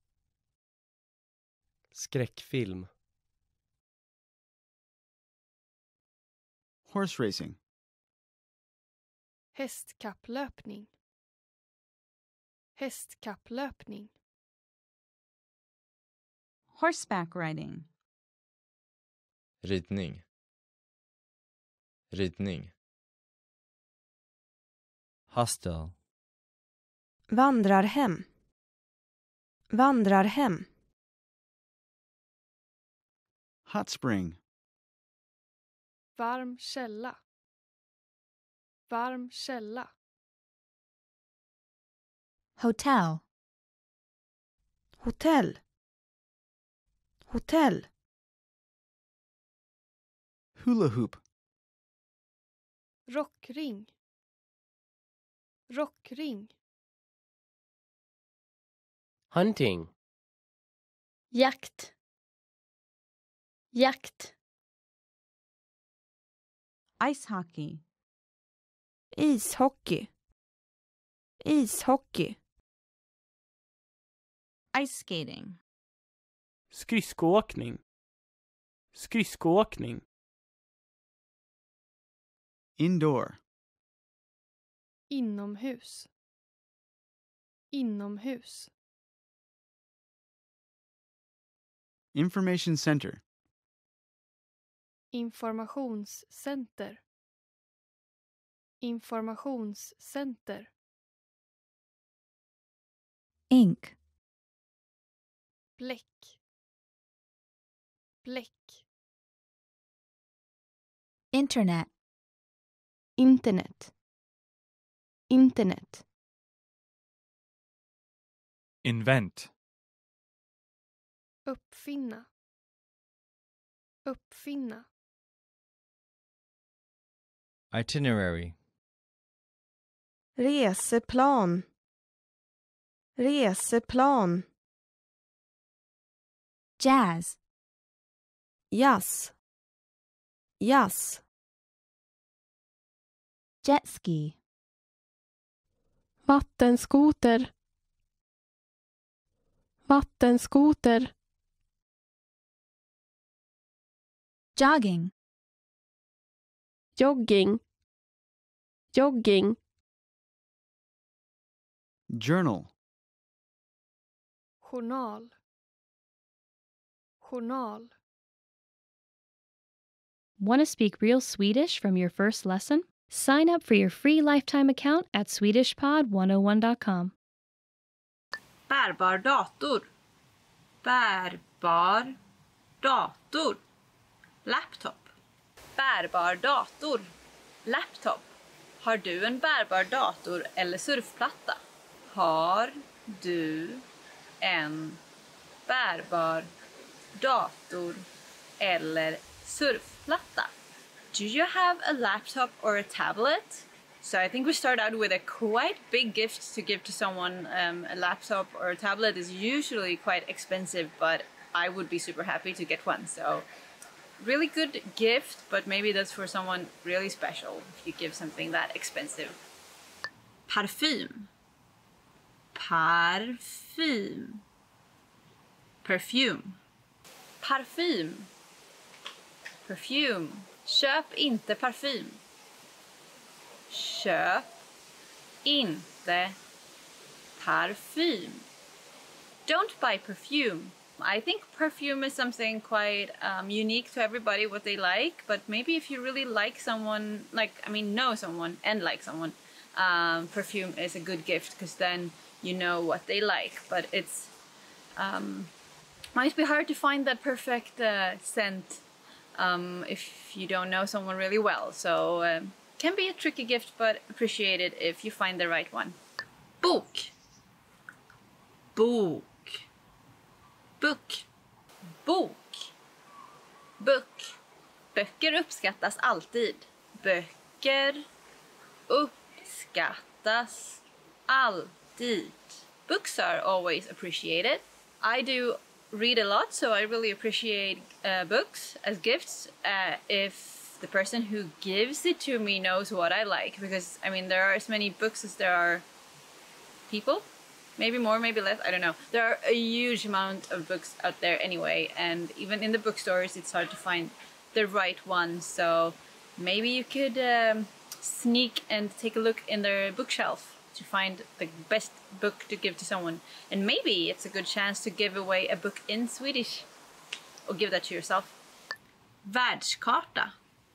Skräckfilm. Horse racing. hästkapplöpning, hästkapplöpning, Horseback riding. Ridning. Ridning. hostel, vandrarhem, vandrarhem, Hot spring. varm källa, varm källa, Hotel. hotell, hotell, Hula hoop. rockring, rockring, Hunting. Jakt. Jakt. Ice hockey. ishockey, ishockey, Ice skating. Skridskoåkning. Skridskoåkning. Indoor. inomhus, inomhus, Information center. informationscenter, informationscenter, Ink. bläck, bläck, Internet. internet, internet, Invent. uppfinna, uppfinna, itinerary, reseplan, reseplan, Jazz. jazz, jazz, Jet ski. vattenskoter, vattenskoter, Jogging. jogging, jogging, Journal. journal, journal. Want to speak real Swedish from your first lesson? Sign up for your free lifetime account at SwedishPod101.com. Bärbar dator. Bärbar dator. Laptop. Bärbar dator. Laptop. Har du en bärbar dator eller surfplatta? Har du en bärbar dator eller surfplatta? Do you have a laptop or a tablet? So I think we start out with a quite big gift to give to someone. A laptop or a tablet is usually quite expensive, but I would be super happy to get one. So really good gift, but maybe that's for someone really special if you give something that expensive. Parfym. Parfym. Perfume. Parfym. Perfume. Köp inte parfym. Köp inte parfym. Don't buy perfume. I think perfume is something quite unique to everybody, what they like. But maybe if you really like someone, know someone and like someone, perfume is a good gift, because then you know what they like. But it's might be hard to find that perfect scent if you don't know someone really well. So can be a tricky gift, but appreciate it if you find the right one. Bok. Bok. Book. Bok. Book. Böcker uppskattas alltid. Böcker uppskattas alltid. Books are always appreciated. I do read a lot, so I really appreciate books as gifts if the person who gives it to me knows what I like, because I mean there are as many books as there are people, maybe more, maybe less, I don't know. There are a huge amount of books out there anyway, and even in the bookstores it's hard to find the right one, so maybe you could sneak and take a look in their bookshelf to find the best book to give to someone. And maybe it's a good chance to give away a book in Swedish, or give that to yourself. Världskarta.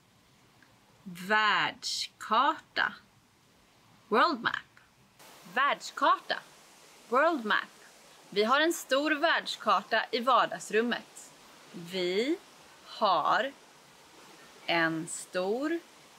Världskarta. World map. Världskarta. World map. Vi har en stor världskarta i vardagsrummet. Vi har en stor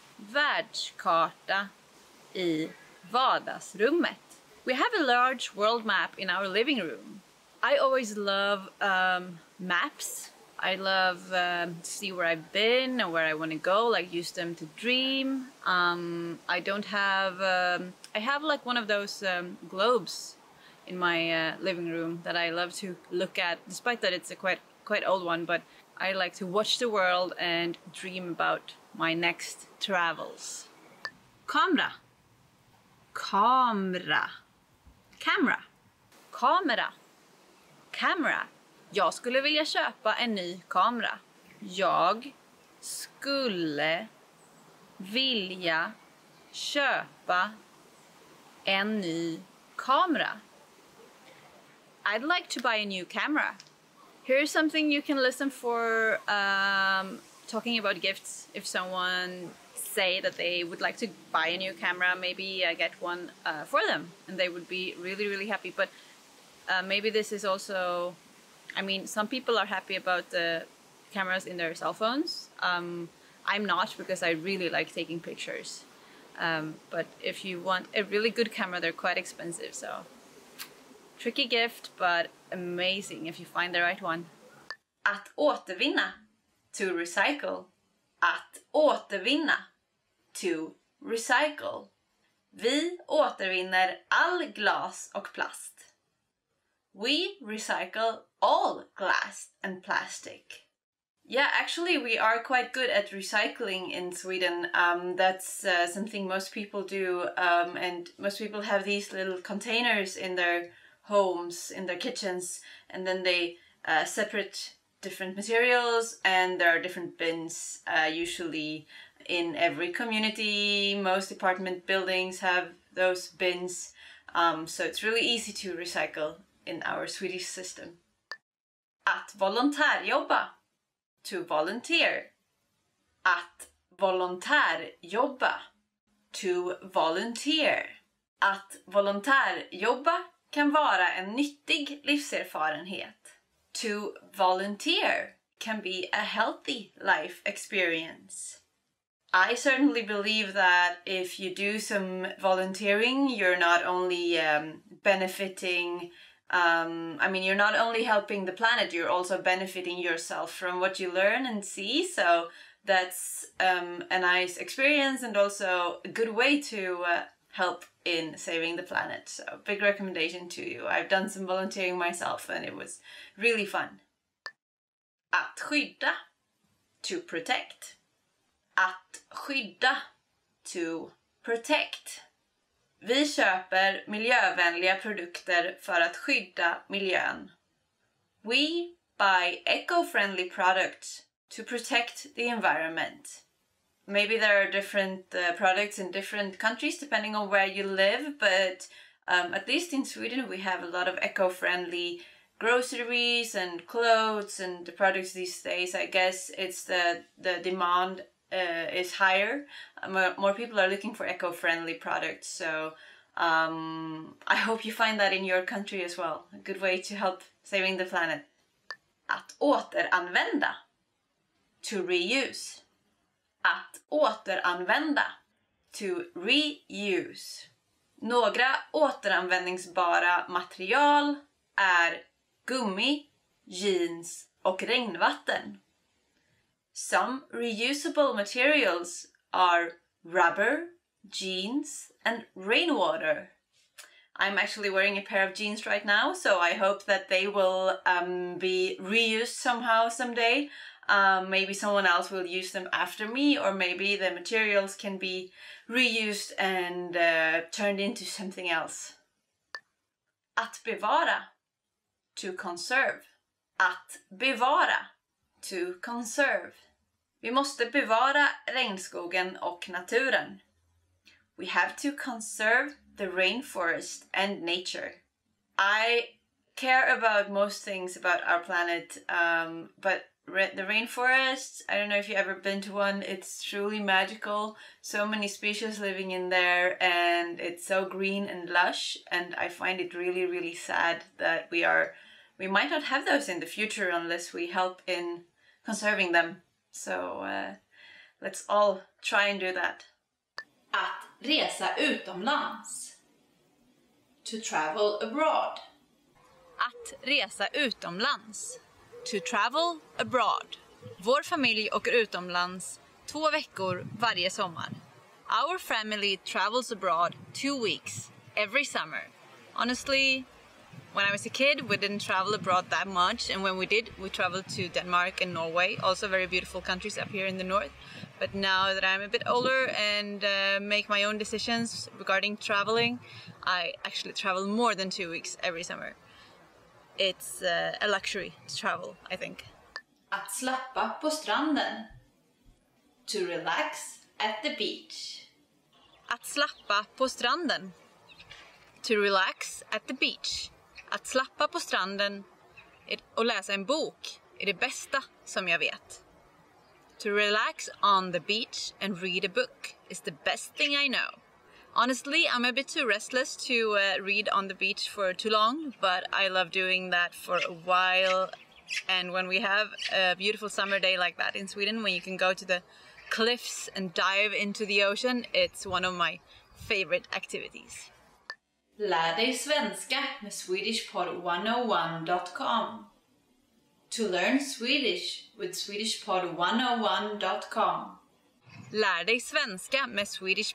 världskarta i vardagsrummet. We have a large world map in our living room. I always love maps. I love to see where I've been and where I want to go, like use them to dream. I don't have... I have like one of those globes in my living room that I love to look at, despite that it's a quite old one, but I like to watch the world and dream about my next travels. Kamera. Kamera. Camera. Kamera. Camera. Jag skulle vilja köpa en ny kamera. Jag skulle vilja köpa en ny kamera. I'd like to buy a new camera. Here's something you can listen for talking about gifts. If someone say that they would like to buy a new camera, maybe I get one for them and they would be really, really happy. But maybe this is also, I mean, some people are happy about the cameras in their cell phones. I'm not, because I really like taking pictures. But if you want a really good camera, they're quite expensive, so tricky gift, but amazing if you find the right one. Att återvinna. To recycle. Att återvinna. To recycle. Vi återvinner all glas och plast. We recycle all glass and plastic. Yeah, actually we are quite good at recycling in Sweden. That's something most people do, and most people have these little containers in their homes, in their kitchens, and then they separate different materials, and there are different bins, usually in every community. Most apartment buildings have those bins, so it's really easy to recycle in our Swedish system. Att volontärjobba. To volunteer. Att volontärjobba. To volunteer. Att volontärjobba kan vara en nyttig livserfarenhet. To volunteer can be a healthy life experience. I certainly believe that if you do some volunteering, you're not only benefiting, you're not only helping the planet, you're also benefiting yourself from what you learn and see. So that's a nice experience and also a good way to help in saving the planet. So big recommendation to you. I've done some volunteering myself and it was really fun. Att skydda. To protect. Att skydda. To protect. Vi köper miljövänliga produkter för att skydda miljön. We buy eco-friendly products to protect the environment. Maybe there are different products in different countries depending on where you live, but at least in Sweden we have a lot of eco-friendly groceries and clothes and the products these days. I guess it's the demand is higher. More people are looking for eco-friendly products, so I hope you find that in your country as well. A good way to help saving the planet. Att återanvända. To reuse. Att återanvända. To reuse. Några återanvändningsbara material är gummi, jeans och regnvatten. Some reusable materials are rubber, jeans and rainwater. I'm actually wearing a pair of jeans right now, so I hope that they will be reused somehow someday. Maybe someone else will use them after me, or maybe the materials can be reused and turned into something else. Att bevara. To conserve. Att bevara. To conserve. Vi måste bevara regnskogen och naturen. We have to conserve the rainforest and nature. I care about most things about our planet, but the rainforests, I don't know if you've ever been to one, it's truly magical. So many species living in there, and it's so green and lush, and I find it really, really sad that we might not have those in the future unless we help in conserving them. So let's all try and do that. Att resa utomlands. To travel abroad. Att resa utomlands. To travel abroad. Vår familj åker utomlands 2 veckor varje sommar. Our family travels abroad 2 weeks every summer. Honestly, when I was a kid, we didn't travel abroad that much, and when we did, we traveled to Denmark and Norway, also very beautiful countries up here in the north. But now that I'm a bit older and make my own decisions regarding traveling, I actually travel more than 2 weeks every summer. It's a luxury to travel, I think. Att slappa på stranden. To relax at the beach. Att slappa på stranden. To relax at the beach. Att slappa på stranden och läsa en bok är det bästa som jag vet. To relax on the beach and read a book is the best thing I know. Honestly, I'm a bit too restless to read on the beach for too long, but I love doing that for a while. And when we have a beautiful summer day like that in Sweden, when you can go to the cliffs and dive into the ocean, it's one of my favorite activities. Lär dig svenska med SwedishPod101.com. To learn Swedish with SwedishPod101.com. Lär dig svenska med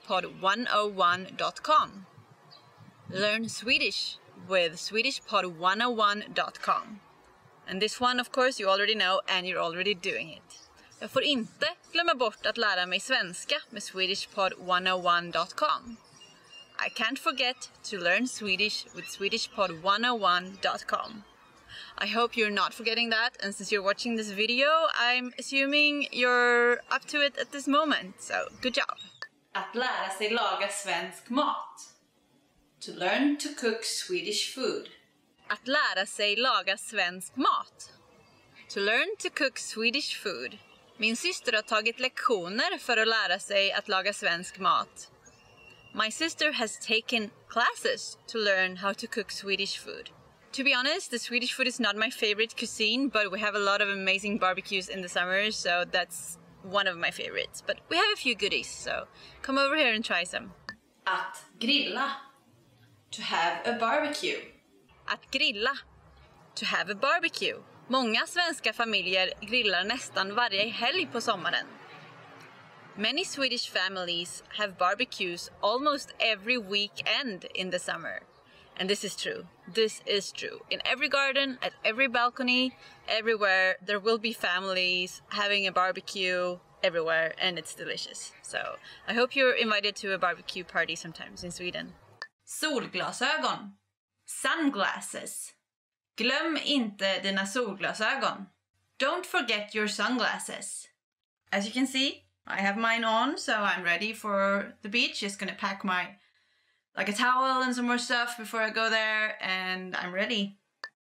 SwedishPod101.com. Learn Swedish with SwedishPod101.com. And this one, of course, you already know and you're already doing it. Jag får inte glömma bort att lära mig svenska med SwedishPod101.com. I can't forget to learn Swedish with SwedishPod101.com. I hope you're not forgetting that, and since you're watching this video, I'm assuming you're up to it at this moment, so good job! Att lära sig laga svensk mat. To learn to cook Swedish food. Att lära sig laga svensk mat. To learn to cook Swedish food. Min syster har tagit lektioner för att lära sig att laga svensk mat. My sister has taken classes to learn how to cook Swedish food. To be honest, the Swedish food is not my favorite cuisine, but we have a lot of amazing barbecues in the summer, so that's one of my favorites. But we have a few goodies, so come over here and try some. Att grilla. To have a barbecue. Att grilla. To have a barbecue. Många svenska familjer grillar nästan varje helg på sommaren. Many Swedish families have barbecues almost every weekend in the summer. And this is true. This is true. In every garden, at every balcony, everywhere, there will be families having a barbecue everywhere, and it's delicious. So I hope you're invited to a barbecue party sometimes in Sweden. Solglasögon. Sunglasses. Glöm inte dina solglasögon. Don't forget your sunglasses. As you can see, I have mine on, so I'm ready for the beach. Just gonna pack like a towel and some more stuff before I go there, and I'm ready.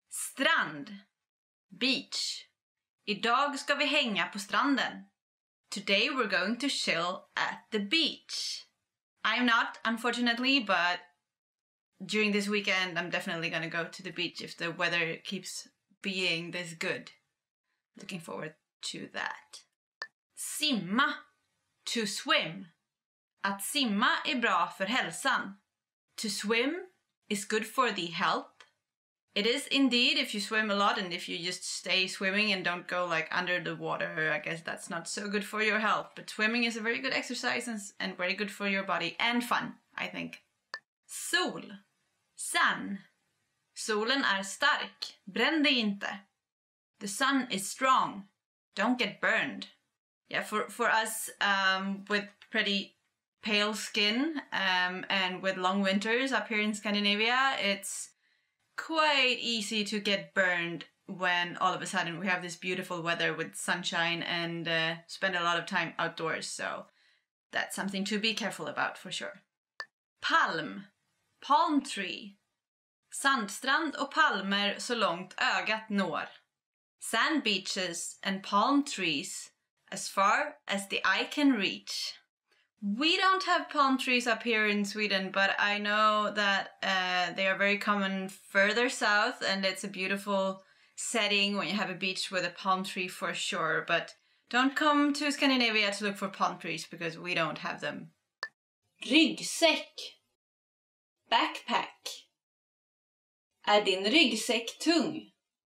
Strand. Beach. Idag ska vi hänga på stranden. Today we're going to chill at the beach. I'm not, unfortunately, but during this weekend I'm definitely gonna go to the beach if the weather keeps being this good. Looking forward to that. Simma. To swim. Att simma är bra för hälsan. To swim is good for the health. It is indeed if you swim a lot, and if you just stay swimming and don't go like under the water, I guess that's not so good for your health. But swimming is a very good exercise and very good for your body and fun, I think. Sol. Sun. Solen är stark. Bränn dig inte. The sun is strong. Don't get burned. Yeah, for us with pretty pale skin and with long winters up here in Scandinavia, it's quite easy to get burned when all of a sudden we have this beautiful weather with sunshine and spend a lot of time outdoors. So that's something to be careful about for sure. Palm. Palm tree. Sandstrand och palmer så långt ögat når. Sand beaches and palm trees as far as the eye can reach. We don't have palm trees up here in Sweden, but I know that they are very common further south, and it's a beautiful setting when you have a beach with a palm tree for sure. But don't come to Scandinavia to look for palm trees because we don't have them. Ryggsäck. Backpack. Är din ryggsäck tung?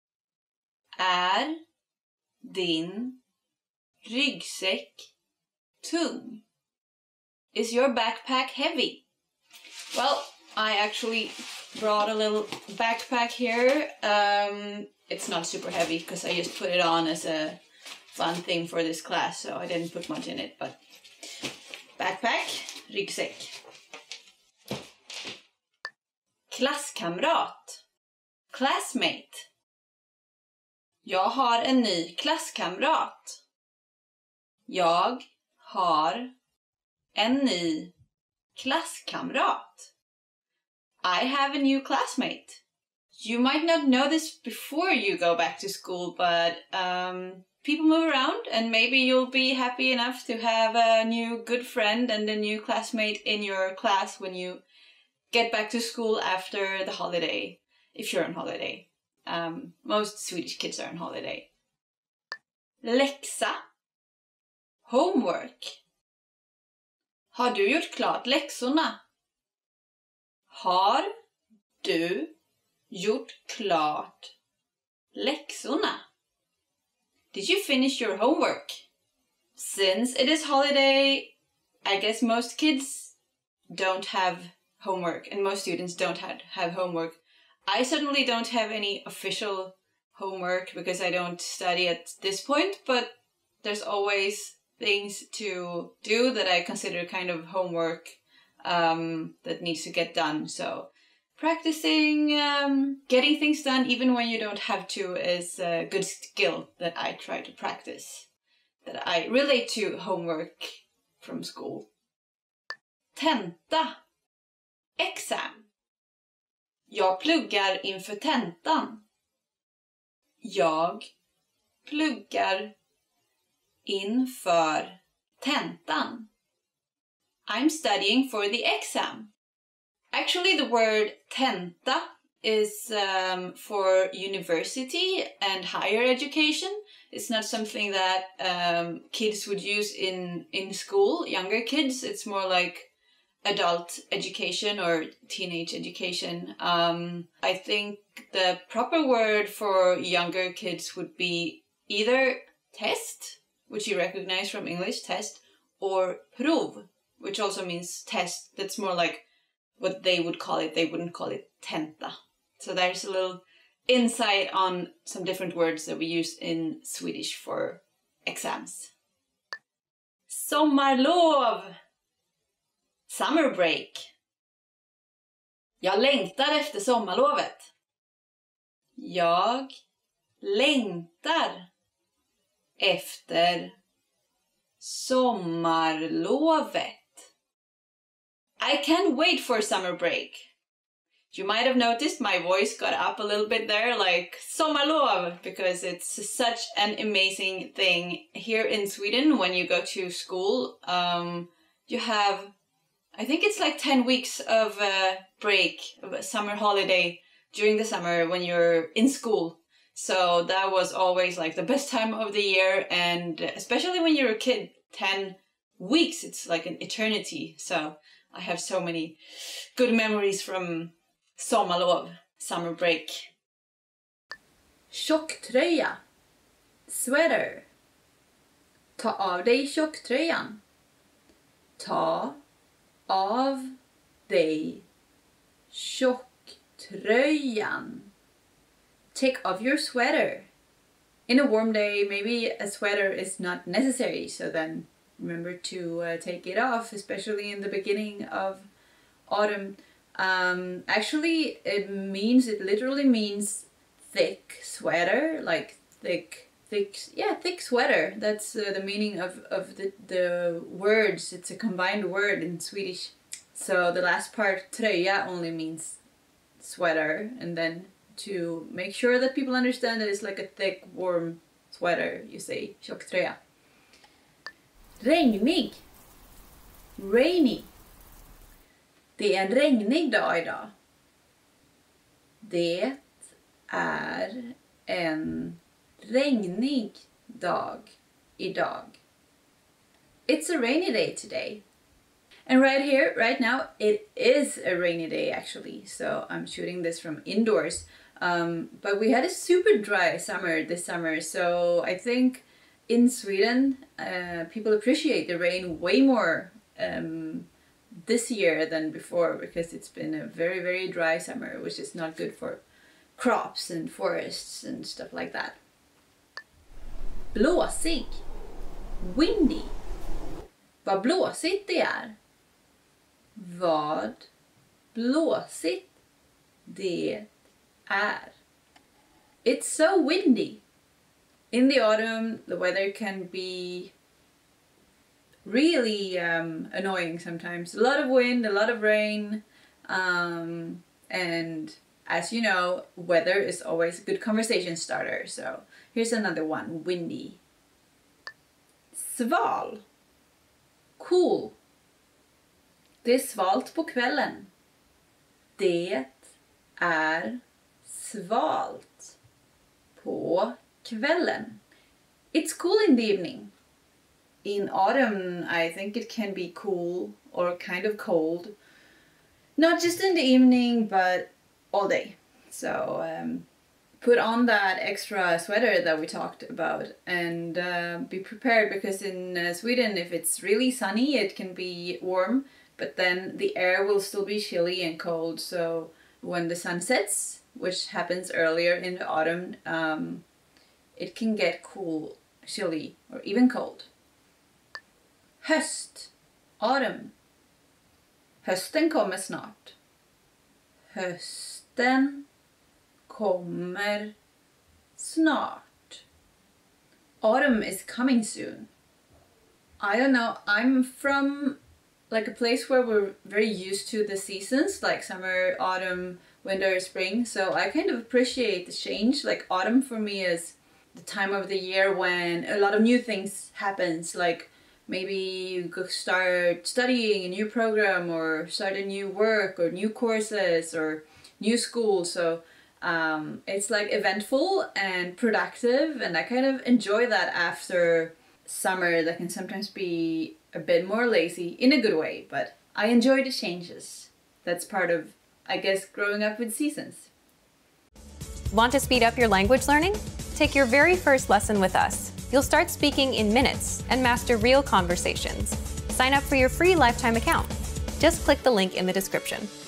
Är din ryggsäck tung? Is your backpack heavy? Well, I actually brought a little backpack here. It's not super heavy because I just put it on as a fun thing for this class, so I didn't put much in it, but backpack, ryggsäck. Klasskamrat. Classmate. Jag har en ny klasskamrat. Jag har en ny klasskamrat. I have a new classmate. You might not know this before you go back to school, but people move around, and maybe you'll be happy enough to have a new good friend and a new classmate in your class when you get back to school after the holiday, if you're on holiday. Most Swedish kids are on holiday. Läxa. Homework. Har du gjort klart läxorna? Har du gjort klart läxorna? Did you finish your homework? Since it is holiday, I guess most kids don't have homework and most students don't have homework. I certainly don't have any official homework because I don't study at this point, but there's always things to do that I consider kind of homework that needs to get done. So practicing, getting things done even when you don't have to is a good skill that I try to practice, that I relate to homework from school. Tenta. Exam. Jag pluggar inför tentan. Jag pluggar inför tentan. I'm studying for the exam. Actually, the word tenta is for university and higher education. It's not something that kids would use in school, younger kids. It's more like adult education or teenage education. I think the proper word for younger kids would be either test, which you recognize from English, test, or prov, which also means test. That's more like what they would call it. They wouldn't call it tenta. So there's a little insight on some different words that we use in Swedish for exams. Sommarlov. Summer break. Jag längtar efter sommarlovet. Jag längtar efter sommarlovet. I can't wait for summer break. You might have noticed my voice got up a little bit there, like sommarlov, because it's such an amazing thing. Here in Sweden, when you go to school, you have, I think it's like 10 weeks of break, of a summer holiday during the summer when you're in school. So that was always like the best time of the year, and especially when you're a kid, 10 weeks, it's like an eternity. So I have so many good memories from sommarlov, summer break. Tjocktröja. Sweater. Ta av dig tjocktröjan. Ta av dig tjocktröjan. Take off your sweater. In a warm day, maybe a sweater is not necessary, so then remember to take it off, especially in the beginning of autumn. Actually, it literally means thick sweater, like thick sweater. That's the meaning of the words. It's a combined word in Swedish. So the last part, tröja, only means sweater, and then to make sure that people understand that it's like a thick, warm sweater, you say tjocktröja. Regnig. Rainy. Det är en regnig dag idag. Det är en regnig dag idag. It's a rainy day today. And right here, right now, it is a rainy day actually. So I'm shooting this from indoors. But we had a super dry summer this summer. So I think in Sweden, people appreciate the rain way more this year than before, because it's been a very, very dry summer, which is not good for crops and forests and stuff like that. Blåsig. Windy. Vad blåsigt det är. Vad blåsigt det är. It's so windy. In the autumn, the weather can be really annoying sometimes. A lot of wind, a lot of rain, and as you know, weather is always a good conversation starter. So here's another one, windy. Sval. Cool. Det är svalt på kvällen. Det är svalt på kvällen. It's cool in the evening. In autumn, I think it can be cool or kind of cold. Not just in the evening, but all day. So put on that extra sweater that we talked about, and be prepared, because in Sweden, if it's really sunny, it can be warm, but then the air will still be chilly and cold. So when the sun sets, which happens earlier in the autumn, it can get cool, chilly, or even cold. Höst. Autumn. Hösten kommer snart. Hösten kommer snart. Autumn is coming soon. I don't know, I'm from like a place where we're very used to the seasons, like summer, autumn, winter, spring. So I kind of appreciate the change. Like autumn for me is the time of the year when a lot of new things happens, like maybe you go start studying a new program, or start a new work, or new courses, or new school. So it's like eventful and productive, and I kind of enjoy that after summer that can sometimes be a bit more lazy in a good way, but I enjoy the changes. That's part of, I guess, growing up with seasons. Want to speed up your language learning? Take your very first lesson with us. You'll start speaking in minutes and master real conversations. Sign up for your free lifetime account. Just click the link in the description.